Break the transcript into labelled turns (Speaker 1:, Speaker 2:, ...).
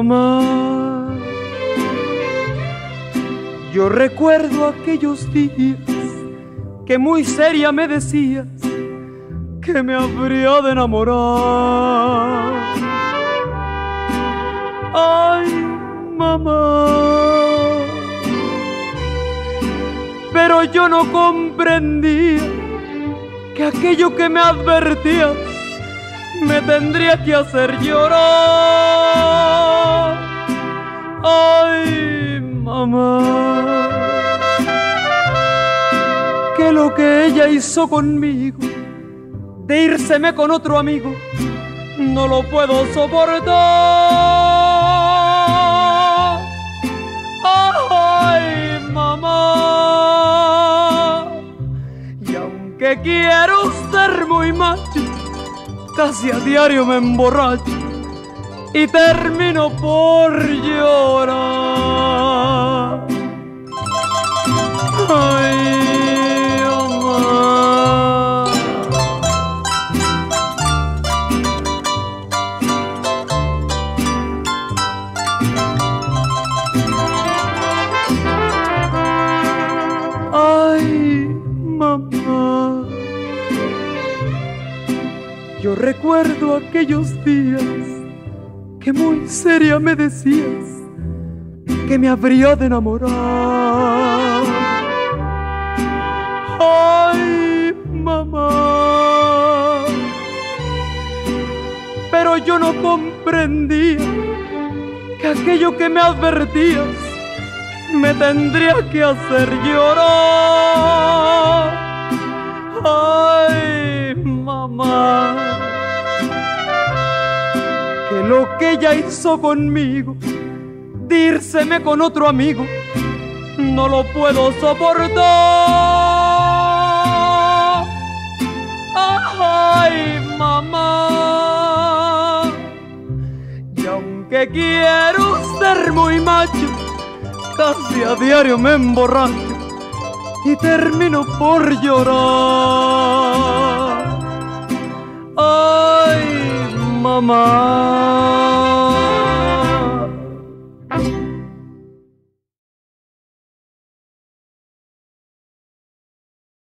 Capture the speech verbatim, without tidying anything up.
Speaker 1: mamá, yo recuerdo aquellos días que muy seria me decías que me habría de enamorar. Ay, mamá, pero yo no comprendía que aquello que me advertías me tendría que hacer llorar. Ay, mamá, que lo que ella hizo conmigo, de írseme con otro amigo, no lo puedo soportar. Ay, mamá, y aunque quiero ser muy macho, casi a diario me emborracho y termino por llorar. Ay, mamá. Ay, mamá, yo recuerdo aquellos días que muy seria me decías que me habría de enamorar. Ay, mamá, pero yo no comprendía que aquello que me advertías me tendría que hacer llorar. Ay, mamá, que lo que ella hizo conmigo, de írseme con otro amigo, no lo puedo soportar. Ay, mamá, y aunque quiero ser muy macho, casi a diario me emborracho y termino por llorar.